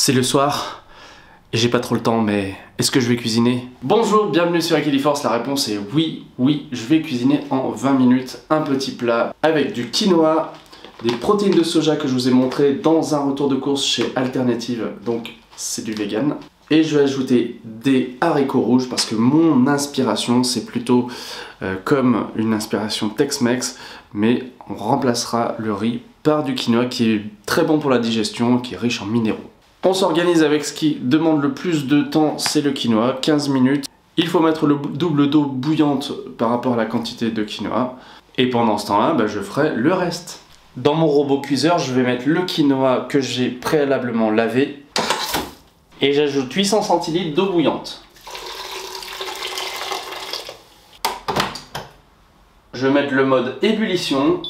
C'est le soir et j'ai pas trop le temps, mais est-ce que je vais cuisiner? Bonjour, bienvenue sur Aquiliforce. La réponse est oui, je vais cuisiner en 20 minutes un petit plat avec du quinoa, des protéines de soja que je vous ai montré dans un retour de course chez Alternative, donc c'est du vegan. Et je vais ajouter des haricots rouges parce que mon inspiration c'est plutôt comme une inspiration Tex-Mex, mais on remplacera le riz par du quinoa qui est très bon pour la digestion, qui est riche en minéraux. On s'organise avec ce qui demande le plus de temps, c'est le quinoa, 15 minutes. Il faut mettre le double d'eau bouillante par rapport à la quantité de quinoa. Et pendant ce temps-là, je ferai le reste. Dans mon robot cuiseur, je vais mettre le quinoa que j'ai préalablement lavé. Et j'ajoute 800 centilitres d'eau bouillante. Je vais mettre le mode ébullition.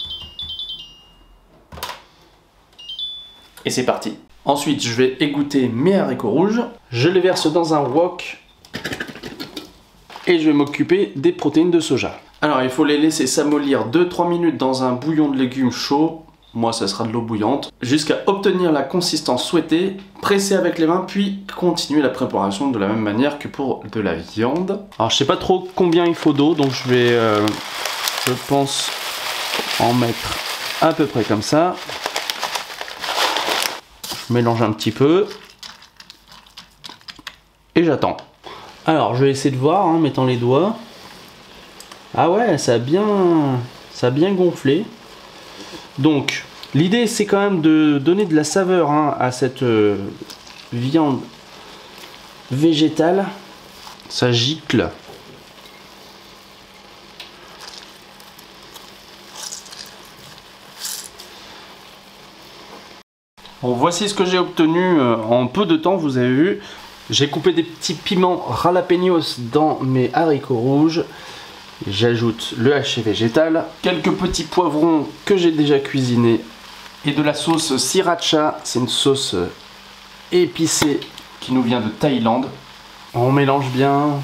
Et c'est parti. Ensuite, je vais égoutter mes haricots rouges. Je les verse dans un wok. Et je vais m'occuper des protéines de soja. Alors, il faut les laisser s'amollir 2-3 minutes dans un bouillon de légumes chaud. Moi, ça sera de l'eau bouillante. Jusqu'à obtenir la consistance souhaitée. Presser avec les mains, puis continuer la préparation de la même manière que pour de la viande. Alors, je sais pas trop combien il faut d'eau, donc je vais, je pense, en mettre à peu près comme ça. Je mélange un petit peu et j'attends. Alors je vais essayer de voir en mettant les doigts. Ah ouais, ça a bien gonflé. Donc l'idée c'est quand même de donner de la saveur à cette viande végétale. Ça gicle. Bon, voici ce que j'ai obtenu en peu de temps, vous avez vu. J'ai coupé des petits piments jalapeños dans mes haricots rouges. J'ajoute le haché végétal, quelques petits poivrons que j'ai déjà cuisinés et de la sauce sriracha. C'est une sauce épicée qui nous vient de Thaïlande. On mélange bien.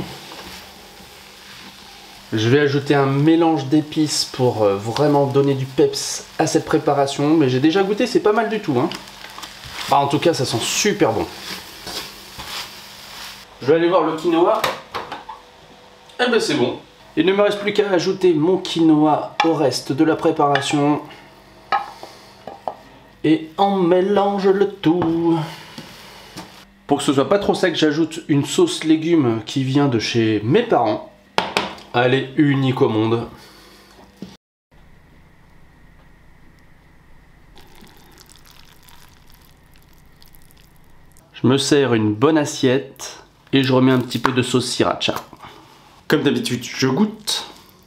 Je vais ajouter un mélange d'épices pour vraiment donner du peps à cette préparation. Mais j'ai déjà goûté, c'est pas mal du tout. Ah, en tout cas, ça sent super bon. Je vais aller voir le quinoa. Eh ben c'est bon. Il ne me reste plus qu'à ajouter mon quinoa au reste de la préparation. Et on mélange le tout. Pour que ce soit pas trop sec, j'ajoute une sauce légumes qui vient de chez mes parents. Elle est unique au monde. Je me sers une bonne assiette et je remets un petit peu de sauce sriracha. Comme d'habitude, je goûte.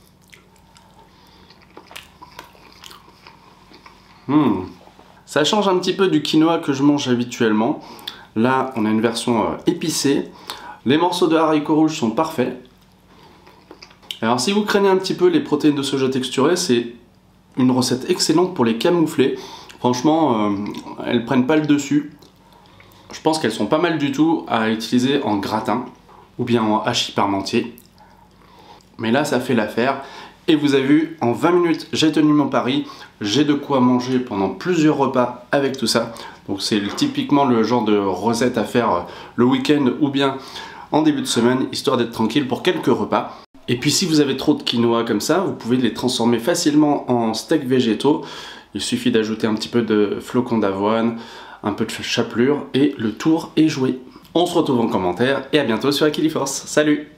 Ça change un petit peu du quinoa que je mange habituellement. Là, on a une version épicée. Les morceaux de haricots rouges sont parfaits. Alors, si vous craignez un petit peu les protéines de soja texturées, c'est une recette excellente pour les camoufler. Franchement, elles prennent pas le dessus. Je pense qu'elles sont pas mal du tout à utiliser en gratin ou bien en hachis parmentier. Mais là, ça fait l'affaire. Et vous avez vu, en 20 minutes, j'ai tenu mon pari. J'ai de quoi manger pendant plusieurs repas avec tout ça. Donc c'est typiquement le genre de recette à faire le week-end ou bien en début de semaine, histoire d'être tranquille pour quelques repas. Et puis si vous avez trop de quinoa comme ça, vous pouvez les transformer facilement en steaks végétaux. Il suffit d'ajouter un petit peu de flocons d'avoine, un peu de chapelure et le tour est joué. On se retrouve en commentaire et à bientôt sur Aquiliforce. Salut!